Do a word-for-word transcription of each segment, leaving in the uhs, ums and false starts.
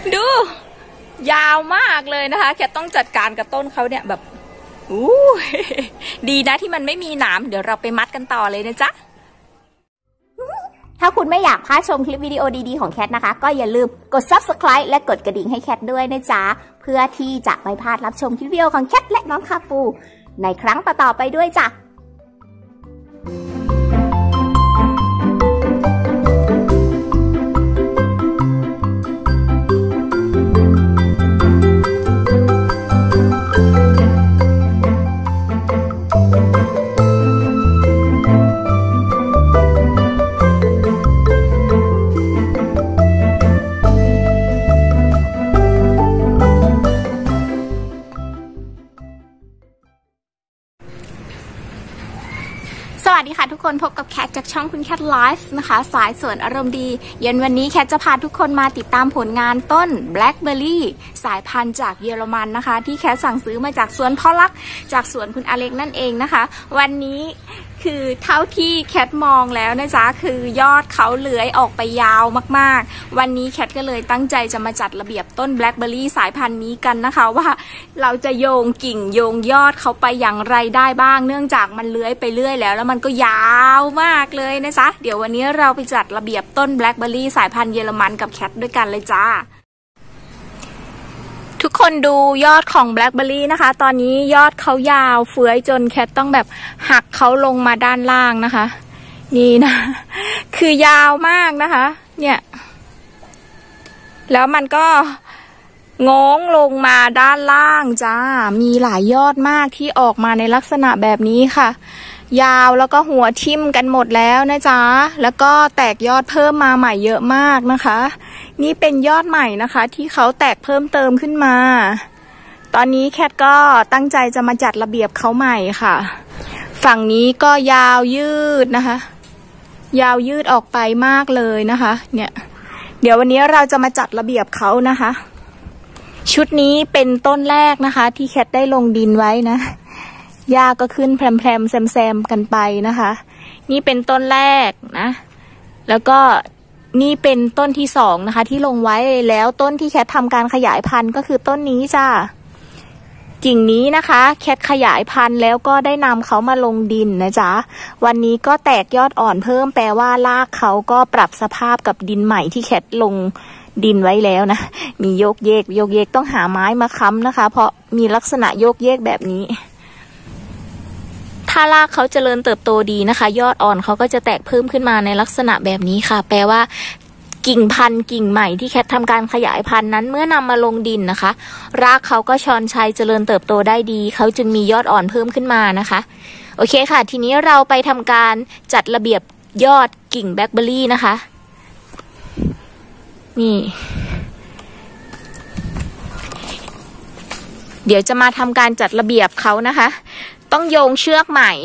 ดูยาวมากเลยนะคะแคทต้องจัดการกับต้นเขาเนี่ยแบบอู้ดีนะที่มันไม่มีหนามเดี๋ยวเราไปมัดกันต่อเลยนะจ๊ะถ้าคุณไม่อยากพลาดชมคลิปวิดีโอดีๆของแคทนะคะก็อย่าลืมกด ซับสไครบ์ และกดกระดิ่งให้แคทด้วยนะจ๊ะเพื่อที่จะไม่พลาดรับชมคลิปวิดีโอของแคทและน้องคาปูในครั้งต่อๆไปด้วยจ้ะสวัสดีค่ะทุกคนพบกับแคทจากช่องคุณแคทไลฟ์นะคะสายสวนอารมณ์ดีเย็นวันนี้แคทจะพาทุกคนมาติดตามผลงานต้นแบล็คเบอร์รี่สายพันธุ์จากเยอรมันนะคะที่แคทสั่งซื้อมาจากสวนพ่อรักจากสวนคุณอเล็กนั่นเองนะคะวันนี้คือเท่าที่แคทมองแล้วนะจ๊ะคือยอดเขาเลื้อยออกไปยาวมากๆวันนี้แคทก็เลยตั้งใจจะมาจัดระเบียบต้นแบล็คเบอร์รี่สายพันธุ์นี้กันนะคะว่าเราจะโยงกิ่งโยงยอดเขาไปอย่างไรได้บ้างเนื่องจากมันเลื้อยไปเรื่อยแล้วแล้วมันก็ยาวมากเลยนะจ๊ะเดี๋ยววันนี้เราไปจัดระเบียบต้นแบล็คเบอร์รี่สายพันธุ์เยอรมันกับแคทด้วยกันเลยจ้าทุกคนดูยอดของแบล็คเบอร์รี่นะคะตอนนี้ยอดเขายาวเฟื้อยจนแคทต้องแบบหักเขาลงมาด้านล่างนะคะนี่นะคือยาวมากนะคะเนี่ยแล้วมันก็งงลงมาด้านล่างจ้ามีหลายยอดมากที่ออกมาในลักษณะแบบนี้ค่ะยาวแล้วก็หัวทิ่มกันหมดแล้วนะจ๊ะแล้วก็แตกยอดเพิ่มมาใหม่เยอะมากนะคะนี่เป็นยอดใหม่นะคะที่เขาแตกเพิ่มเติมขึ้นมาตอนนี้แคทก็ตั้งใจจะมาจัดระเบียบเขาใหม่ค่ะฝั่งนี้ก็ยาวยืดนะคะยาวยืดออกไปมากเลยนะคะเนี่ยเดี๋ยววันนี้เราจะมาจัดระเบียบเขานะคะชุดนี้เป็นต้นแรกนะคะที่แคทได้ลงดินไว้นะหญ้าก็ขึ้นแพรมๆแซมๆกันไปนะคะนี่เป็นต้นแรกนะแล้วก็นี่เป็นต้นที่สองนะคะที่ลงไว้แล้วต้นที่แคททำการขยายพันธุ์ก็คือต้นนี้จ้ากิ่งนี้นะคะแคทขยายพันธุ์แล้วก็ได้นำเขามาลงดินนะจ๊ะวันนี้ก็แตกยอดอ่อนเพิ่มแปลว่ารากเขาก็ปรับสภาพกับดินใหม่ที่แคทลงดินไว้แล้วนะมีโยกเยกโยกเยกต้องหาไม้มาค้ำนะคะเพราะมีลักษณะโยกเยกแบบนี้ถ้ารากเขาเจริญเติบโตดีนะคะยอดอ่อนเขาก็จะแตกเพิ่มขึ้นมาในลักษณะแบบนี้ค่ะแปลว่ากิ่งพันธุ์กิ่งใหม่ที่แคททำการขยายพันธุ์นั้นเมื่อนำมาลงดินนะคะรากเขาก็ชอนชัยเจริญเติบโตได้ดีเขาจึงมียอดอ่อนเพิ่มขึ้นมานะคะโอเคค่ะทีนี้เราไปทำการจัดระเบียบยอดกิ่งแบล็คเบอร์รี่นะคะนี่เดี๋ยวจะมาทำการจัดระเบียบเขานะคะต้องโยงเชือกใหม่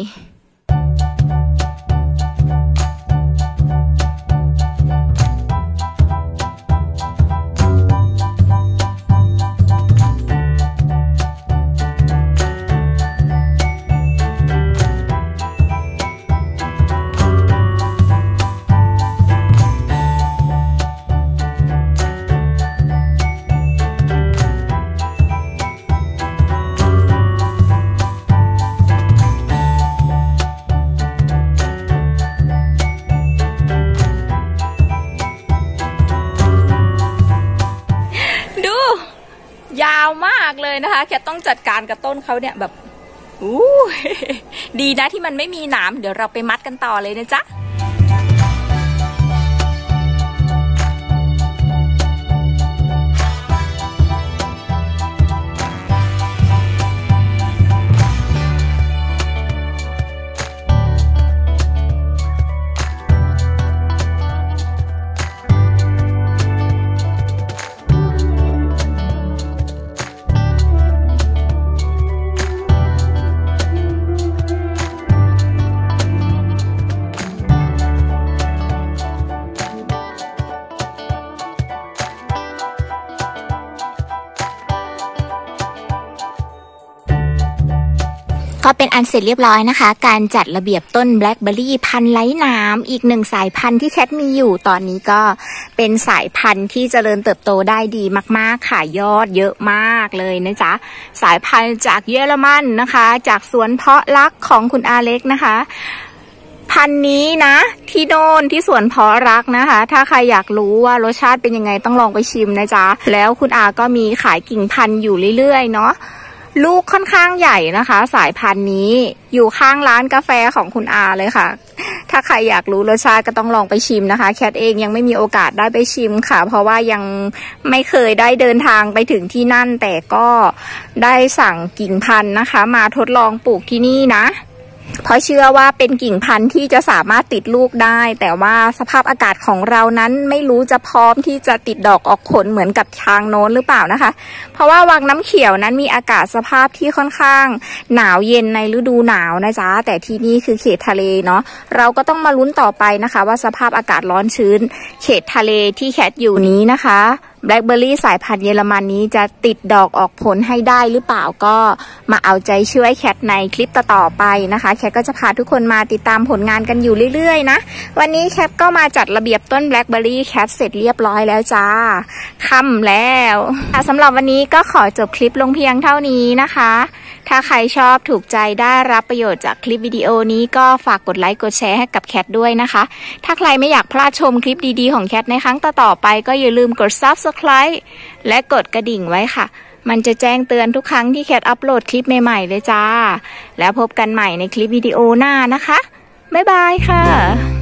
ยาวมากเลยนะคะแคทต้องจัดการกับต้นเขาเนี่ยแบบอู้ดีนะที่มันไม่มีหนามเดี๋ยวเราไปมัดกันต่อเลยนะจ๊ะก็เป็นอันเสร็จเรียบร้อยนะคะการจัดระเบียบต้นแบล็คเบอร์รี่พันธุ์ไร้หนามอีกหนึ่งสายพันธุ์ที่แคทมีอยู่ตอนนี้ก็เป็นสายพันธุ์ที่เจริญเติบโตได้ดีมากๆค่ะยอดเยอะมากเลยนะจ๊ะสายพันธุ์จากเยอรมันนะคะจากสวนเพาะรักของคุณอาเล็กนะคะพันธุ์นี้นะที่โน่นที่สวนเพาะรักนะคะถ้าใครอยากรู้ว่ารสชาติเป็นยังไงต้องลองไปชิมนะจ๊ะแล้วคุณอาก็มีขายกิ่งพันธุ์อยู่เรื่อยๆเนาะลูกค่อนข้างใหญ่นะคะสายพันธุ์นี้อยู่ข้างร้านกาแฟของคุณอาเลยค่ะถ้าใครอยากรู้รสชาติก็ต้องลองไปชิมนะคะแคทเองยังไม่มีโอกาสได้ไปชิมค่ะเพราะว่ายังไม่เคยได้เดินทางไปถึงที่นั่นแต่ก็ได้สั่งกิ่งพันธุ์นะคะมาทดลองปลูกที่นี่นะเพราะเชื่อว่าเป็นกิ่งพันธุ์ที่จะสามารถติดลูกได้แต่ว่าสภาพอากาศของเรานั้นไม่รู้จะพร้อมที่จะติดดอกออกผลเหมือนกับทางโน้นหรือเปล่านะคะเพราะว่าวังน้ำเขียวนั้นมีอากาศสภาพที่ค่อนข้างหนาวเย็นในฤดูหนาวนะจ๊ะแต่ที่นี่คือเขตทะเลเนาะเราก็ต้องมาลุ้นต่อไปนะคะว่าสภาพอากาศร้อนชื้นเขตทะเลที่แคทอยู่นี้นะคะแบล็คเบอร์รี่สายพันธุ์เยอรมันนี้จะติดดอกออกผลให้ได้หรือเปล่าก็มาเอาใจช่วยแคทในคลิปต่อๆไปนะคะแคทก็จะพาทุกคนมาติดตามผลงานกันอยู่เรื่อยๆนะวันนี้แคทก็มาจัดระเบียบต้นแบล็คเบอร์รี่แคทเสร็จเรียบร้อยแล้วจ้าค่ำแล้วสำหรับวันนี้ก็ขอจบคลิปลงเพียงเท่านี้นะคะถ้าใครชอบถูกใจได้รับประโยชน์จากคลิปวิดีโอนี้ก็ฝากกดไลค์กดแชร์ให้กับแคทด้วยนะคะถ้าใครไม่อยากพลาดชมคลิปดีๆของแคทในครั้งต่อๆไปก็อย่าลืมกด ซับสไครบ์ และกดกระดิ่งไว้ค่ะมันจะแจ้งเตือนทุกครั้งที่แคทอัปโหลดคลิปใหม่ๆเลยจ้าแล้วพบกันใหม่ในคลิปวิดีโอหน้านะคะบ๊ายบายค่ะ